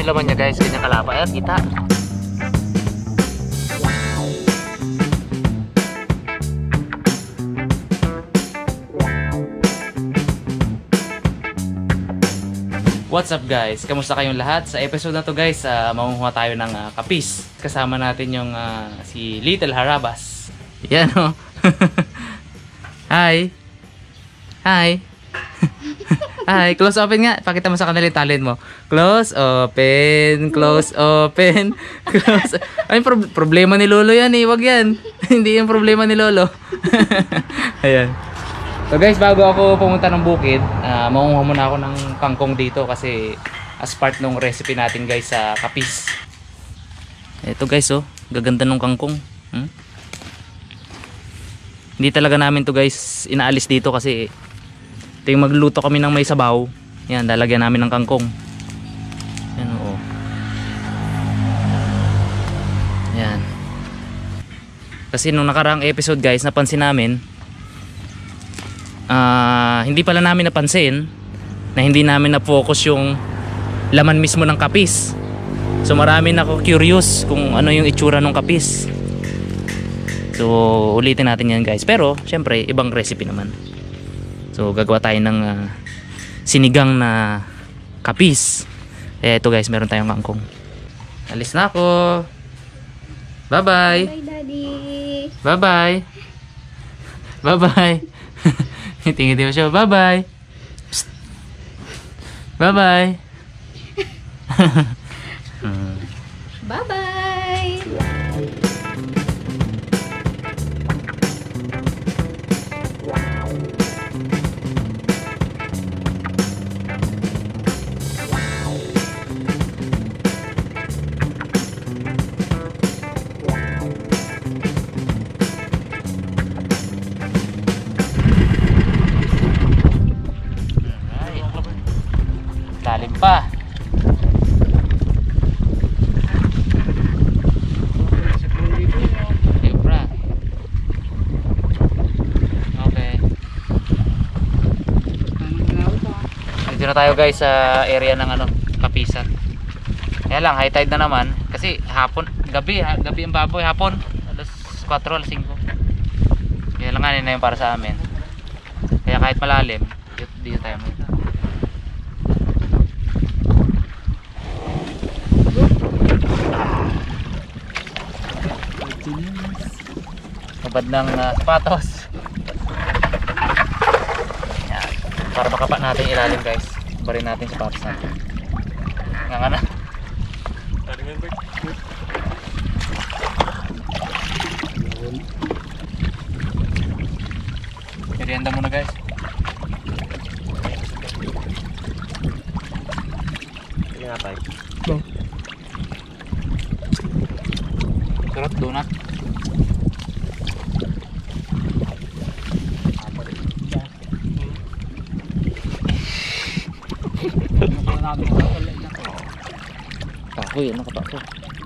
yung laman niya guys, ganyan kalapa. Ayan, kita. What's up guys? Kamusta kayong lahat? Sa episode na to guys, mangunguha tayo ng kapis. Kasama natin yung si Little Harabas. Yan o. Hi! Hi! Hi! Close open nga. Pakita mo sa kanila yung talent mo. Close open, close open, close. Ay, problema ni Lolo yan eh. Wag yan. Hindi yung problema ni Lolo. Ayan. So guys, bago ako pumunta ng bukid, mangunguha muna ako ng kangkong dito kasi as part ng recipe natin guys sa kapis. Ito guys, oh, gaganda ng kangkong. Hindi talaga namin to guys inaalis dito kasi ito yung magluto kami ng may sabaw. Yan, lalagyan namin ng kangkong. Yan, oh. Yan. Kasi nung nakaraang episode guys, napansin namin hindi pala namin napansin na hindi namin na-focus yung laman mismo ng kapis. So marami na ako curious kung ano yung itsura ng kapis. So ulitin natin yan guys. Pero syempre ibang recipe naman. So gagawa tayo ng sinigang na kapis. Ito guys, meron tayong kangkong. Alis na ako. Bye bye. Bye daddy. Bye bye. Bye bye. Tingin mo siya. Bye bye. Bye bye. Bye bye. Lalim pa. Okay. Dito na tayo guys sa area ng kapisan. Kaya lang high tide na naman kasi hapon, gabi ang baboy hapon, alas 4, alas 5. Kaya lang na yun para sa amin. Kaya kahit malalim, dito tayo mo. Kabad ng sapatos. Yan. Para makapa natin ilalim guys. Barin natin sapatos natin. Nga na. Merienda muna guys. Hindi nga tayo. Sarap donut. Kahoy, ano ka pa?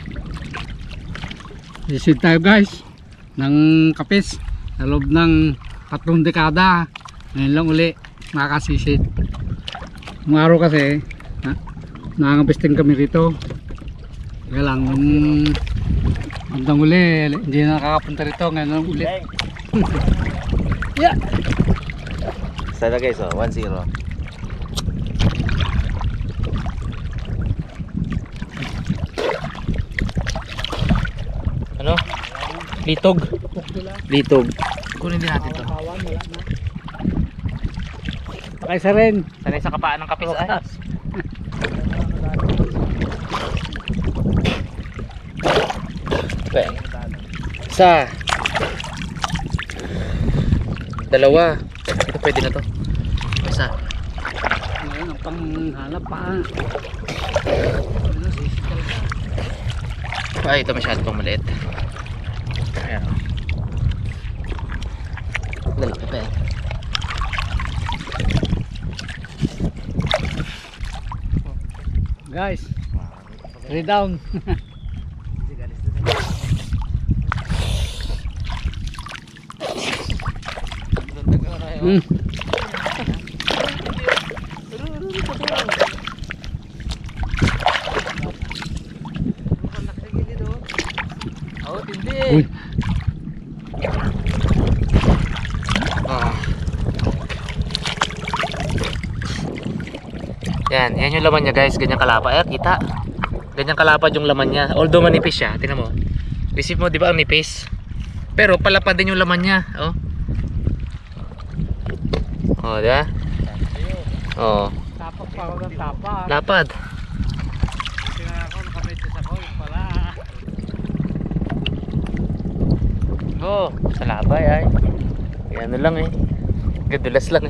Visit tayo guys ng kapis sa loob ng 3 dekada. Ngayon lang uli makakasisit. Mga araw kasi nangangapisting kami rito. Kaya lang nung bandang uli hindi na nakakapunta rito. Ngayon lang uli. Yeah. Sada guys, 1-0. Ano? Litog. Litog. Kunin din natin to. Pakisa rin. Sanay sa kapaan ng kapis ay. Okay. Isa. Dalawa. Ito pwede na to. Isa. Ngayon ang panghalap pa. Ay, ito masyado pang maliit. Ayan o. Lalaki pa yan. Guys, 3 down. Yan yung laman niya guys, ganyan kalapad. Ayan, kita. Ganyan kalapad yung laman niya. Although manipis siya, tingnan mo. Receive mo, di ba ang nipis? Pero palapad din yung laman niya, oh. Oh, di ba? Oh. Tapak pa ako ng tapak. Lapad. Tingnan ako, nakametes ako, pala. Oh, sa labay ay. Ano lang eh. Gadulas lang eh.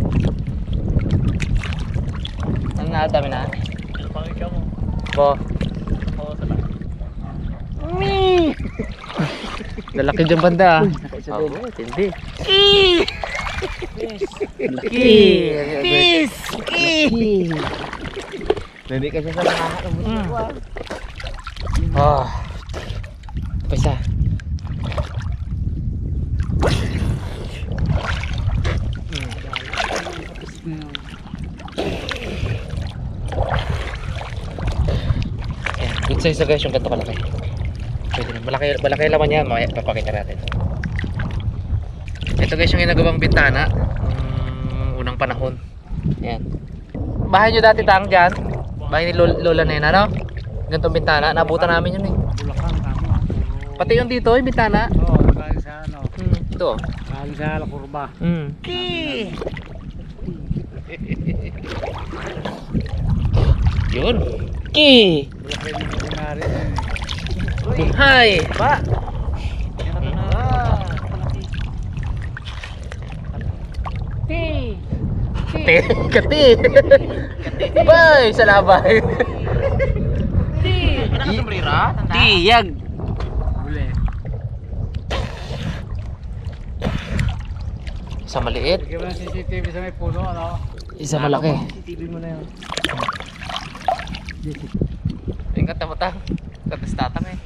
Ano na, dami na? Pangikaw mo. Bo. Oo, tala. Lalaki dyan banda ah. Oh, hindi. Laki. Peace! Hindi kasi sa nakakaabot. Oh. Pisa. Good size na guys yung ganito kalaki. Pwede na. Malaki laman yan. Papakita natin. Ito guys yung ginagawang bintana unang panahon. Ayan. Bahay nyo dati tang dyan? Bahay ni Lola na yun, ano? Ganitong bintana. Nabutan namin yun eh. Bulacan, tama. Pati yung dito yung bintana. Oo, galing sa ano. Ito. Galing sa La Curva. Yun. Ki. Bulacan yung kunwari. Hi. Pa. Kati. Bay, sa labay. Ano ka sombrero? Tiyag. Huli. Isa maliit, Bigyan mo ng CCTV sa may puno, ano? isa malaki. CCTV mo na yun. Ingat na mo tang. Katas tatang eh.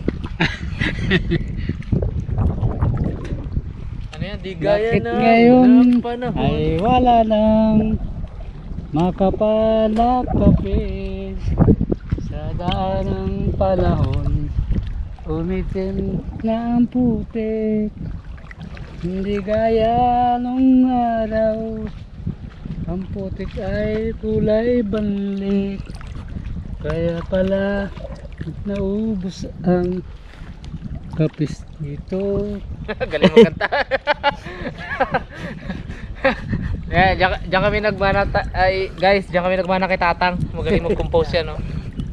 Ano yan? Di gaya Bakit na ngayon unang panahon. ay wala nang makapalakapis sa daan ng panahon. Umitim na ang putik, hindi gaya nung araw. Ang putik ay kulay banlik, kaya pala naubos ang kapis dito. Galing mo kanta. Yeah, diyan kami nagmana ay guys, diyan kami nagmana kay Tatang. Magaling mag-compose yan, no.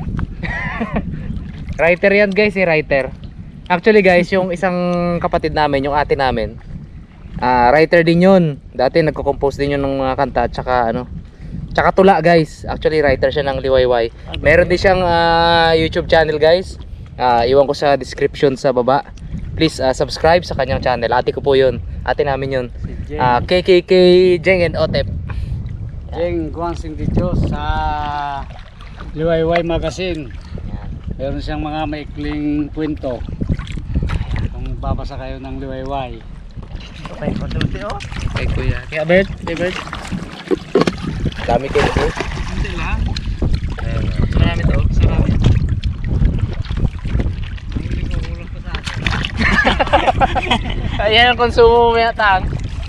Writer yan guys, writer. Actually guys, yung isang kapatid namin, yung ate namin, writer din yun. Dati nagko-compose din yun ng mga kanta at saka ano, tsaka tula guys. Actually writer siya ng Liwayway. Meron din siyang YouTube channel guys. Iwan ko sa description sa baba. Please subscribe sa kanyang channel. Ate ko po yun. Ate namin yun. KKK Jeng and Otep. Jeng Guansing de Diyos sa Liwayway Magazine. Meron siyang mga maikling kwento. Kung babasa kayo ng Liwayway. Okay, konti oh. Kay Kuya. Kaya Bert, kay Bert. Dami kayo po. Hindi lang. Marami to. Sarami. Hindi ko ulang pa sa akin. Ayan ang konsumo mo yan, Tang.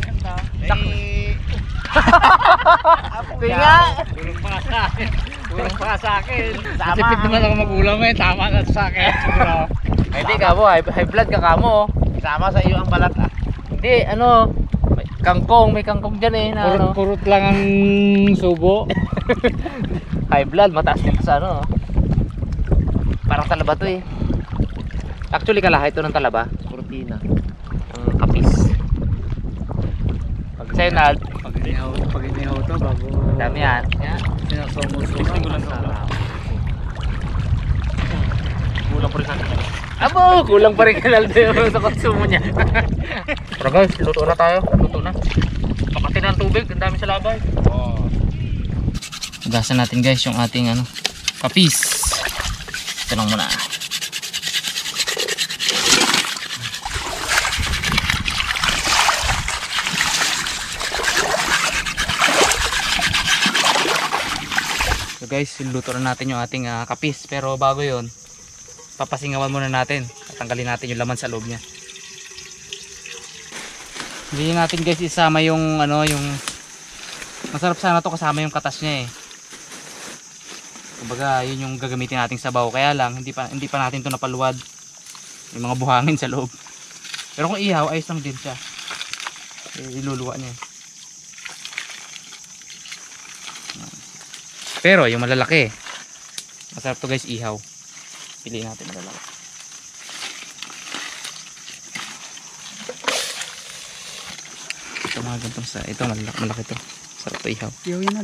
Tinga! Ulang pa sa akin. Ulang pa sa akin. Tipid naman ako mag-ulam eh. Tama na sa akin. Siguro. Hindi ka mo, high blood ka kamo. Sama sa iyo ang balat ah. Hindi, ano, may kangkong dyan eh na ano. Purot lang ang subo. High blood, mataas dito sa ano. Parang talaba to eh. Actually kalahay ito ng talaba. Cortina. Ang kapis. Sa'yo na, Pag inihaw to bago. dami yan. Yan. Sinasumusuman. Kulang pa rin sa akin. Abo! Kulang pa rin Ronaldo yung sa konsumo niya. Pero guys, luto na tayo. Luto na. Pakati na ang tubig. Ang dami sa labay. Ugasan natin guys yung ating ano, kapis. Ito lang muna. So guys, luto na natin yung ating kapis. Pero bago yon, papasingawan muna natin at tanggalin natin yung laman sa loob niya. Hindi natin guys isama yung ano, yung masarap sana to kasama yung katas niya eh. Kumbaga, yun yung gagamitin nating sabaw. Kaya lang, hindi pa natin to napaluwad. May mga buhangin sa loob. Pero kung ihaw, ayos lang din siya. Iluluwa niya. Pero yung malalaki, masarap to guys ihaw. Piliin natin malalaki. Ito mga gantong sa, ito malaki to. Sarap to ihaw. Ihaw yan.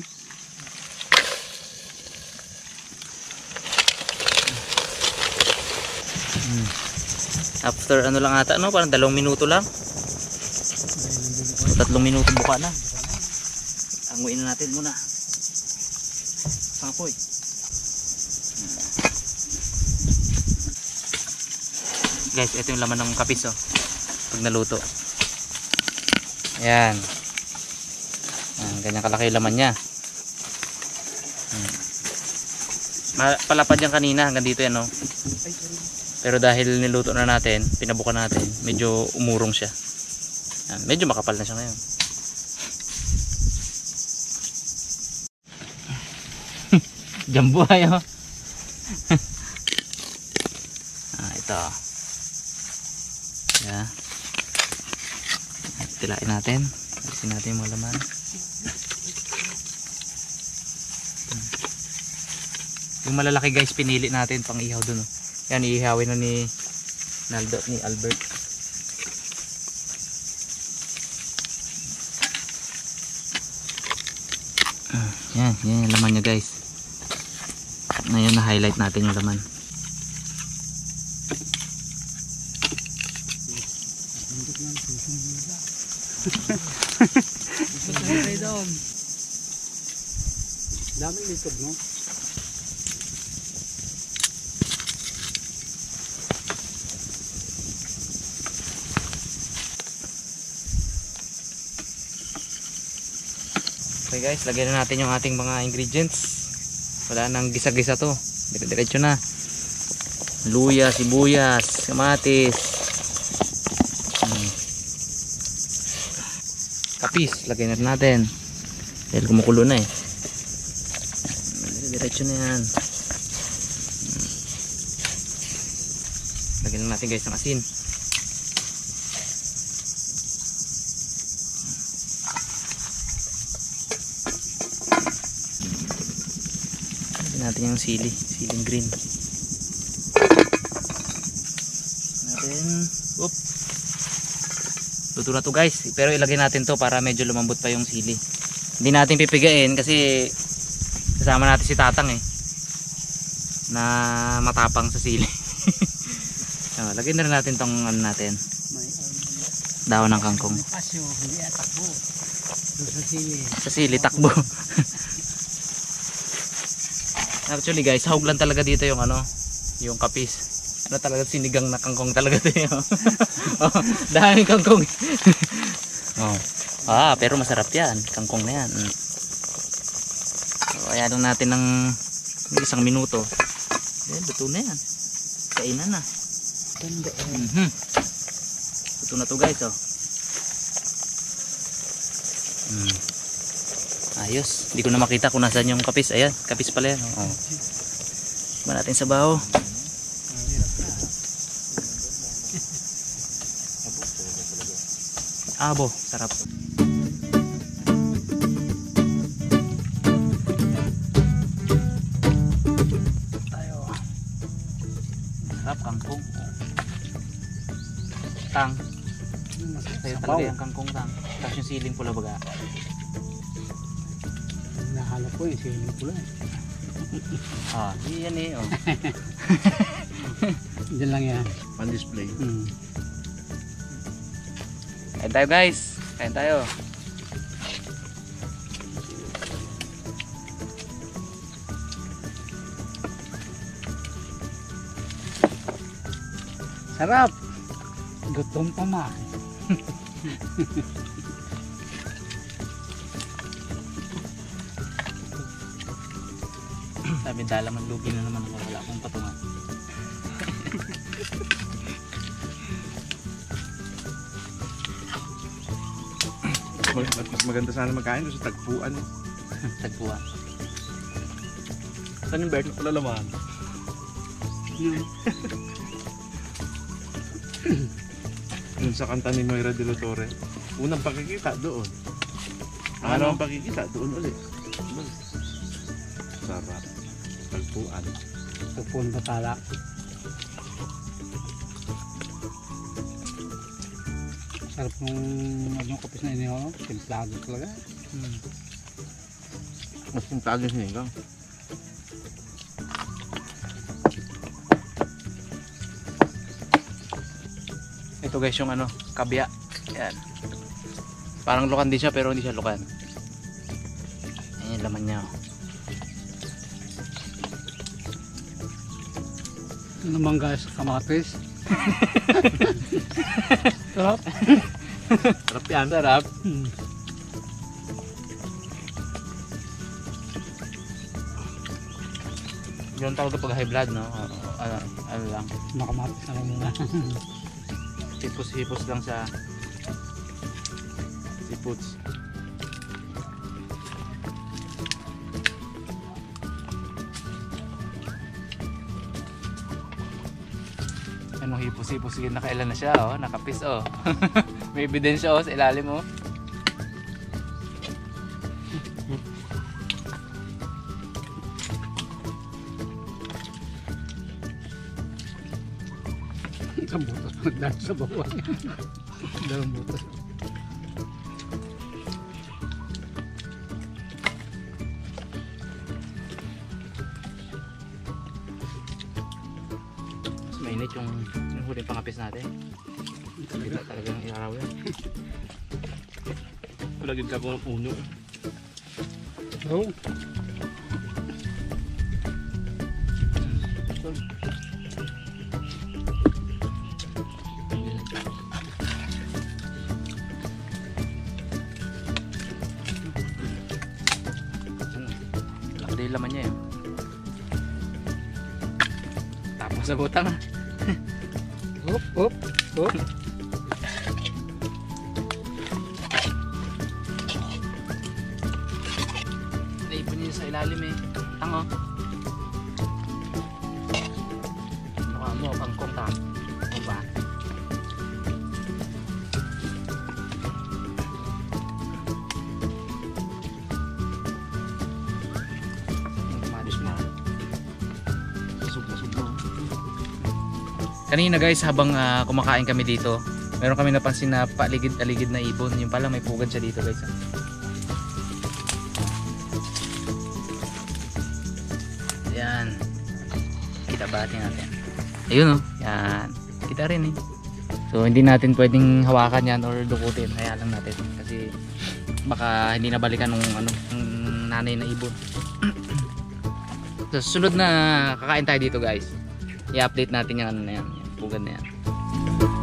After ano lang ata, no? Parang 2 minuto lang. 3 minuto buka na. Anguin na natin muna. Pangapoy. Guys, ito yung laman ng kapis, oh. Pag naluto. Ayan. Ayan, ganyan kalaki yung laman niya. Palapad yan kanina, hanggang dito yan, no? Pero dahil niluto na natin, pinabukan natin, medyo umurong siya. Ayan, medyo makapal na siya ngayon. Jambuhay, oh. Ito. Yeah. Tilain natin. Alisin natin yung mga laman. Yung malalaki guys, pinili natin pang ihaw dun, oh. Yan, iihawin na ni Naldo, ni Albert. Yan yung laman niya guys. Ngayon na highlight natin yung laman. Daming litog, no? Okay guys, lagyan na natin yung ating mga ingredients. Wala nang gisa-gisa to. Dire-diretso na. Luya, sibuyas, kamatis. Kapis, lagyan na natin. Dahil kumukulo na eh. Dire-diretso na yan. Lagyan na natin guys ng asin. Natin yung siling green natin. Oop. Luto na to guys, pero ilagay natin to para medyo lumambot pa yung sili. Hindi natin pipigain kasi kasama natin si Tatang eh, na matapang sa sili. Lagyan na rin natin tong ano natin, dahon ng kangkong. Sa sili takbo. Actually guys, sahog lang talaga dito yung ano, yung kapis. Ano talaga, sinigang na kangkong talaga ito. Oh, daming kangkong. Oh. Pero masarap yan, kangkong na yan. So, ayan natin ng 1 minuto. Ayan, luto na yan. Kainan na. Luto na to guys, oh. Ayos, hindi ko na makita kung nasaan yung kapis. Ayan, kapis pala yan. Oh. Ba natin sa baho. Abo, sarap. Tayo. Sarap, kangkong. Tang. Sa'yo talaga yung kangkong tang. Tapos yung siling pula baga. Nahalap ko yung siling pula eh. Yan eh, oh. Diyan lang yan. Pan-display. Kain tayo guys. Kain tayo. Sarap! Gutom pa ma. Sabi dalaman lugi na naman ako, wala akong patungan. Mas maganda sana magkain doon sa tagpuan. Tagpuan. Saan yung Bert? Wala laman. Yun sa kanta ni Moira de la Torre. Unang pakikita doon. Ano ang pakikita doon ulit. Sarap. Tagpuan. Tupon batala. Sarap ng kapis na inihaw, templado talaga. Mas timplado yung sinigang. Ito guys yung ano, kabya. Yan. Parang lukan din siya pero hindi siya lukan. Ayan yung laman niya. Ano naman guys, kamatis. Sarap. Sarap yan. Sarap. Yun talaga pag high blood, no? Ano lang. Makamatis na lang muna. Hipos-hipos lang sa seafoods. Ano hipos-hipos yun, nakailan na siya, oh, nakapis, oh. May ebidensya, oh, sa ilalim, oh. Isang butas pa nagdaan sa bawah. Dalawang butas. Mas mainit yung huling pangapis natin. Hindi na talagang iaraw yan. Lagyan ka po ng puno. Oh. Laki yung laman niya yun. Tapos sa butang. Hop, hop, hop. Naipon niya sa ilalim eh. Tango. Mukha mo, kangkong tang. Ano ba? Kanina guys, habang kumakain kami dito, meron kami napansin na paligid-aligid na ibon. Yung pala may pugad siya dito guys. Yan. Kita ba natin? Ayun, oh. Yan. Kita rin eh. So hindi natin pwedeng hawakan yan or dukutin. Hayaan lang natin kasi baka hindi nabalikan ng nanay na ibon. So susunod na kakain tayo dito guys, i-update natin yung ano na yan, yung pugad na yan.